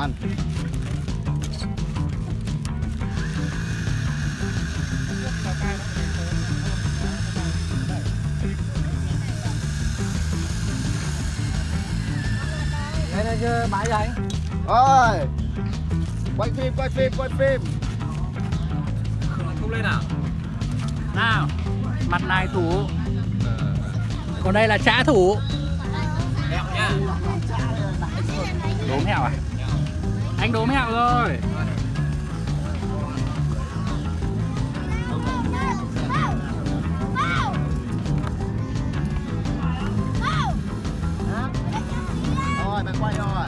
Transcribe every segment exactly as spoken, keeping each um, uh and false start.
Ăn. Đây là chưa bãi rồi. Ôi. Quay phim, quay phim, quay phim. Không lên nào. Nào. Mặt này thủ. Còn đây là trã thủ. Mẹo nha. Đố mẹo à? Anh đố mẹo rồi. Rồi, mày quay rồi.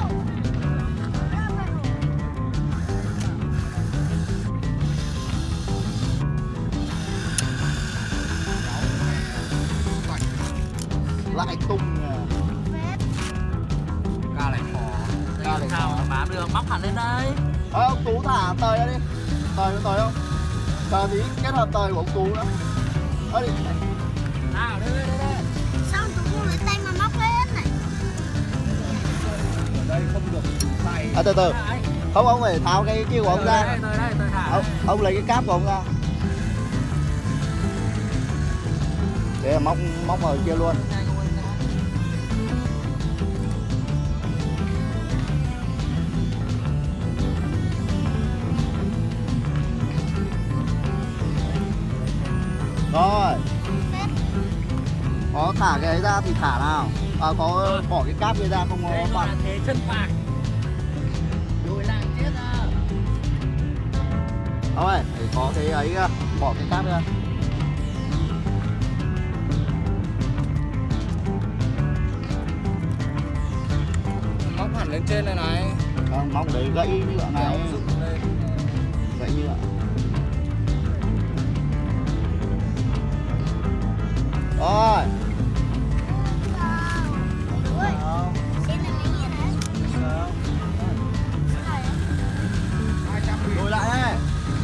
Lại tung à. Ca này khó. Ca này khó. Bám được, móc hẳn lên đây. Ờ, ông Tú thả tời ra đi. Tời có tời không? Chờ tí kết hợp tời của ông Tú nữa. Ơ đi. Nào, đây, đây, đây. Sao Tú không lấy tay mà móc lên này? Ở đây không được tay. À, từ từ. Không, ông phải tháo cái kia của ông ra. Đây, đây, đây, tôi thả. Ông, ông lấy cái cáp của ông ra. Để móc móc ở kia luôn. Rồi. Có thả cái ấy ra thì thả nào. À, có bỏ cái cáp kia ra không có gọi là thế chân phải. Lùi lại chết à. Ông ơi, phải có cái ấy ra, bỏ cái cáp ra. Móc hẳn lên trên này này. Không, móc đấy gãy nhựa này. Gãy nhựa. Rồi. Lùi lại đây.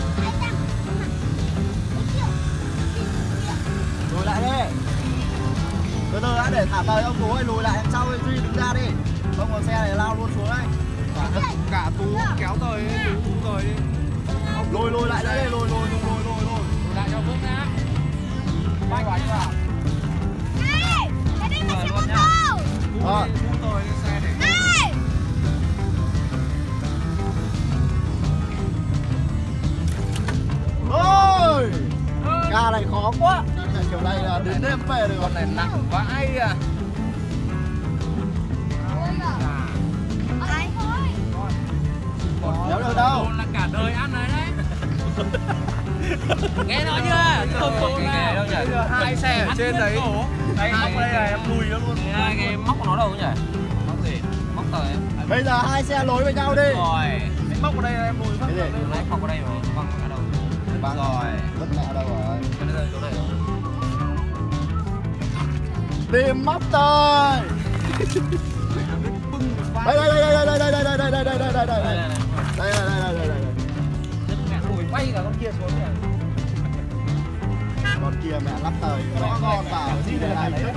Lùi lại đi. Từ từ đã để thả tời ông Tú ơi, lùi lại sau Duy đứng ra đi. Không có xe này lao luôn xuống đây. Cả Tú kéo tời đi, Tú tời đi. Lùi lùi lại đây, lùi lùi lùi lùi lùi lùi. Lùi lại cho vững nhá. Bay vào đi vào. Này, cái đây là xe mô tô. Ờ. Tú tời lên xe để. Này. Ôi. Ga này khó quá. Đi kiểu này là đến đêm về được. Con này nặng vãi à. Kéo được đâu. Là cả đời ăn này đấy. Nghe nói chưa? Không có nghe đâu nhỉ. Hai xe ở trên đấy. Đây móc đây này em lùi nó luôn. Cái móc của nó đâu nhỉ? Móc gì? Móc tời em. Bây giờ hai xe nối với nhau đi. Rồi. Cái móc ở đây em lùi phát. Cái gì? Lấy móc ở đây rồi. Văng ở đâu? Văng rồi. Vứt mẹ đâu rồi? Cái đây chỗ này rồi. Đi móc tời. Đây đây đây đây đây đây đây đây đây đây đây đây đây đây đây đây đây đây đây. Mẹ lùi quay cả con kia xuống kìa. Con kia mẹ lắp tời rõ ngon vào gì đây này đấy.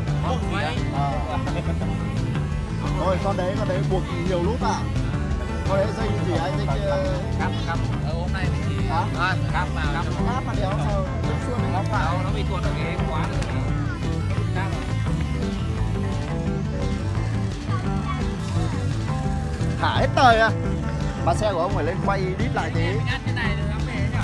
Rồi con đấy con đấy buộc nhiều nút à? Con đấy dây gì anh dây cắp cắp ở hôm nay thì chỉ hả? À, cắp vào cắp cắp mà đéo sao nó xuôi nó phải nó bị tuột ở cái khóa này. Cắp thả hết tời à? Mà xe của ông phải lên quay đít lại tí. Nhát cái này nó về nhỉ?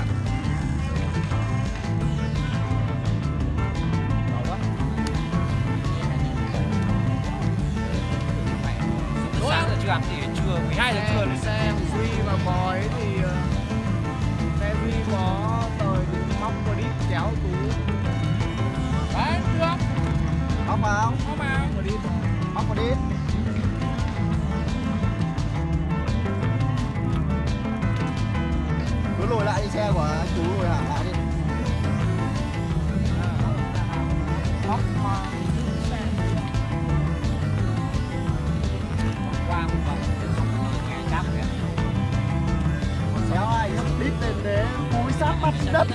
Sáng giờ chưa ăn gì trưa, mười hai giờ trưa lên xe Duy và bói thì xe Duy có tời móc vào đít kéo Tú. Đấy, được. Móc vào. Móc vào. Vào đít. Móc vào đít. Cứ lùi lại đi, xe của anh Tú lùi hẳn lại đi. Móc mà qua một vòng nghe cáp kìa. Xéo ai đít lên để cúi sát mặt xuống đất.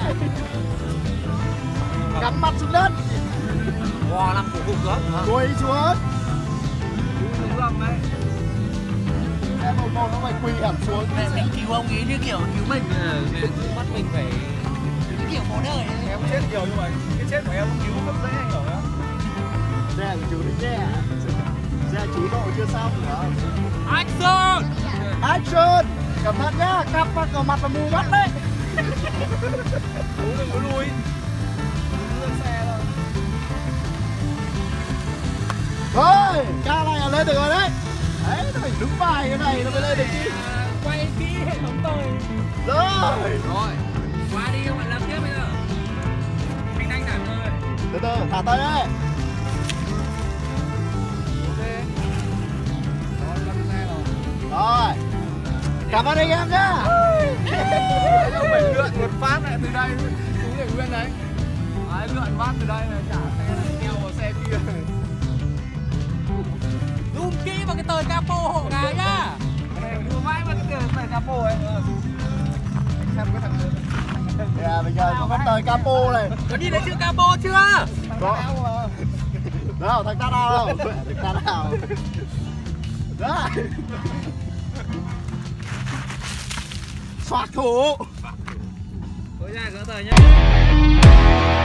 Cắm mặt xuống đất. Wow, làm củ cục đó. Cúi xuống. Đúng lắm đấy. xe một một nó phải quỳ hẳn xuống. Mẹ mình cứu ông ấy như kiểu cứu mình, bắt mình phải kiểu bỏ đời. Em chết nhiều nhưng mà cái chết của em cứu không dễ anh hiểu không? Xe của chú đi xe. Xe chú độ chưa xong hả? Action! Action! Cẩn thận nhá, cặp vào mặt và mù mắt đấy. Chú đừng có lùi. Xe thôi. Thôi, ca này là lên được rồi đấy. Đấy, nó phải đứng bài cái này nó mới lên được chứ. Quay kỹ hệ thống tôi. Rồi. Rồi, qua đi các bạn làm tiếp bây giờ. Anh đánh thẳng rồi. Từ từ, thả tay đấy. Ok. Rồi, lăn xe rồi. Rồi. Cảm ơn anh em nhá. Mình lượn một phát lại từ đây. Đúng để nguyên đấy. Đấy, lượn phát từ đây này, trả xe này, theo vào xe kia. Zoom kỹ vào cái tờ capo hộ gà nhá. Cái này đưa mãi vào cái tờ capo ấy. Xem cái thằng nữa. Yeah, bây giờ có bắt tời capo này. Có nhìn thấy chữ capo chưa? Có. Đâu, thằng ta nào đâu? Thằng ta nào? Đó. Soạt thủ. Thôi ra gỡ tờ nhá.